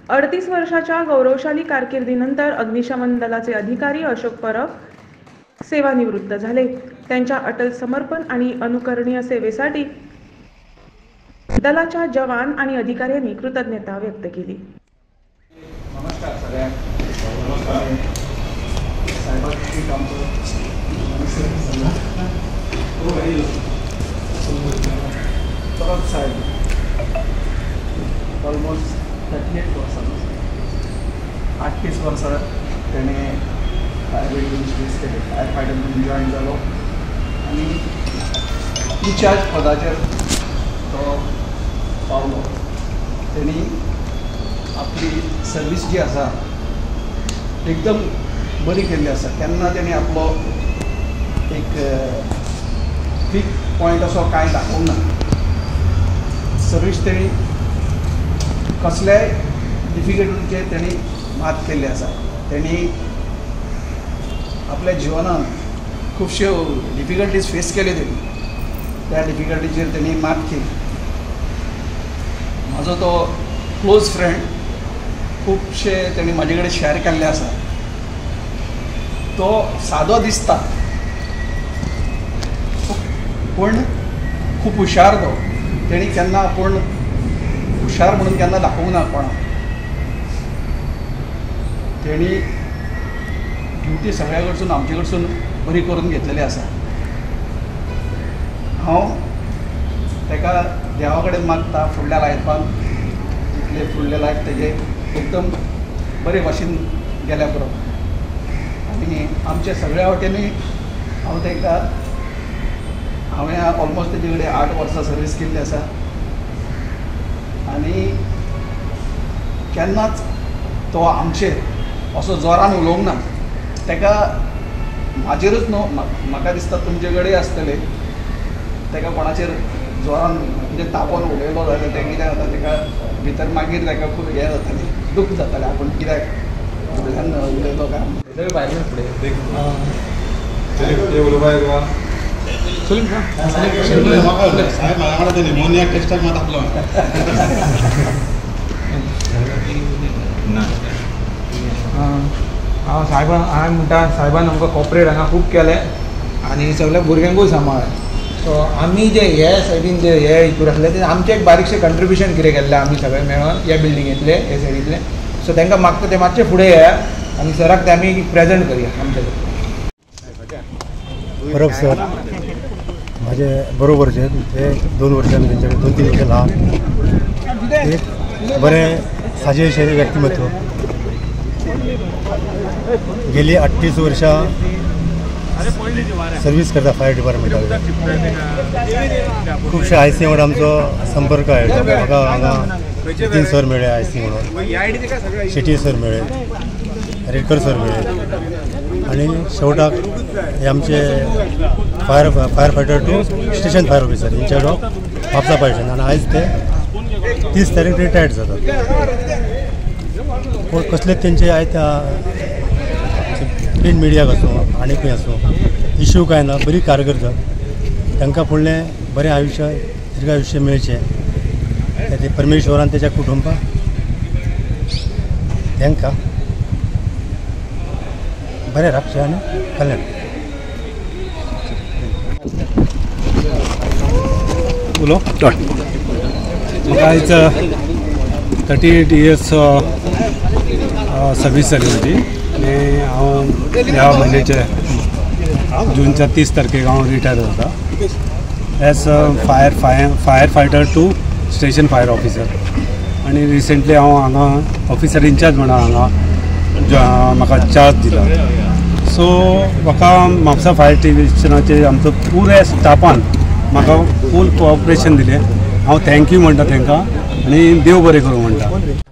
38 वर्षाच्या गौरवशाली कारकिर्दीनंतर अग्निशमन दलाचे अधिकारी अशोक परब सेवानिवृत्त झाले। त्यांच्या अटल समर्पण आणि अनुकरणीय सेवेसाठी दलाच्या जवान आणि अधिकाऱ्यांनी कृतज्ञता व्यक्त केली। नमस्कार सगळ्यांना। साहेबांची कामं परब साहेब ऑलमोस्ट 38 वर्सां 38 वर्सां त्याने फायर ब्रिगेड फेस केले। फायर फायटर म्हणून जॉईन जालो आणि इन्चार्ज पदाचेर तो पावलो। त्यांनी आपली सर्वीस जी आसा एकदम बरी केल्ली आसा। केन्ना तेणी आपलो एक वीक पॉयंट असो कांय दाखोवंक ना। सर्वीस तेणी कसल्याय डिफिकल्टीचेर तेणी मात केल्ली आसा। तेणी आपल्या जिवनांत खुबश्यो डिफिकल्टीज फेस केल्यो तेणी, त्या डिफिकल्टीचेर तेणी मात केली। म्हाजो तो क्लोज फ्रेंड खूबशे तेणी म्हाजे कडेन शेअर केल्ले आसा। तो सादो दिसता पूण खूब हुशार तो। तेणी केन्ना आपूण हुशार म्हणून केन्ना दाखोवंक ना कोणाक। तेणी ड्युटी सगळ्या कडसून आमचे कडसून बरी करून घेतलेली आसा। हांव ताका देवा कडेन मागता फुडल्या लायफान जितले फुडले लायफ तेजे एकदम बरे भाशेन गेल्या पुरो। आनी आमचे सगळ्या वाटेनी हांवें ऑलमोस्ट तेजे कडेन 8 वर्सां सर्वीस केल्ली आसा आनी केन्नाच तो आमचेर असो जोरान उलोवंक ना। ताका म्हाजेरूच न्हू म्हाका दिसता तुमचे कडेन आसतले ताका कोणाचेर जोरान म्हणजे तापोवन उलयलो जाल्यार तें कितें जाता ताका भितर मागीर ताका खूब हें जातालें, दूख जातालें आपूण कित्याक फुडल्यान उलयलो काय भायर फुडें निमोनिया टेस्टाक मात आपलो हांव साहेबान हांवें म्हणटा साहेबान आमकां कॉपरेट हांगा खूब केलें आनी सगळ्या भुरग्यांकूय सांबाळ्ळें। सो आमी जे हे सायडीन जे हे हितूर आसले ते आमचें एक बारीकशें कंट्रिब्युशन कितें केल्लें आमी सगळे मेळोन ह्या बिल्डिंगेंतले हे सायडींतले। सो तांकां मागता ते मातशे फुडें येयात आनी सराक ते आमी प्रेजेंट करया आमचे परब सर माझे बरोबरचे ते 2 वर्सांनी त्यांच्याकडे 2-3 वर्सां लहान एक बरें साजेशे व्यक्तिमत्व। गेली 38 वर्सां सर्वीस करता फायर डिपार्टमेंटाक। खुबशे IC वांगडा आमचो संपर्क आहे। म्हाका हांगा नितीन सर मेळ्ळे IC म्हणून, शेटी सर मेळ्ळे, रेडकर सर मेळ्ळे आनी शेवटाक हे आमचे fire fighter to station fire officer incharge of Mapusa fire station. आनी आयज ते 30 तारीख रिटायर्ड जातात। पूण कसलेच तेंचे आयज प्रिंट मिडियाक आसूं आनी खंय आसूं इश्यू कांय ना, बरी कारकर्द। तांकां फुडलें बरें आयुश्य दीर्घ आयुश्य मेळचें ते परमेश्वरान तेच्या कुटुंबाक तांकां बरें राखचें आनी कल्याण। उलो म्हाका आयज 38 इयर्स सर्वीस जाली म्हजी आनी हांव ह्या म्हयन्याचे जूनच्या 30 तारखेक हांव रिटायर जाता as fire fighter to station fire officer. आनी रिसेंटली हांव हांगा ऑफिसर इंचार्ज म्हणून हांगा म्हाका चार्ज दिला। सो म्हाका म्हापसा फायर स्टेशनाचे आमचो पुऱ्या स्टाफान म्हाका फूल कोऑपरेशन दिलें। हांव थँक्यू म्हणटा तांकां आनी देव बरें करूं म्हणटा।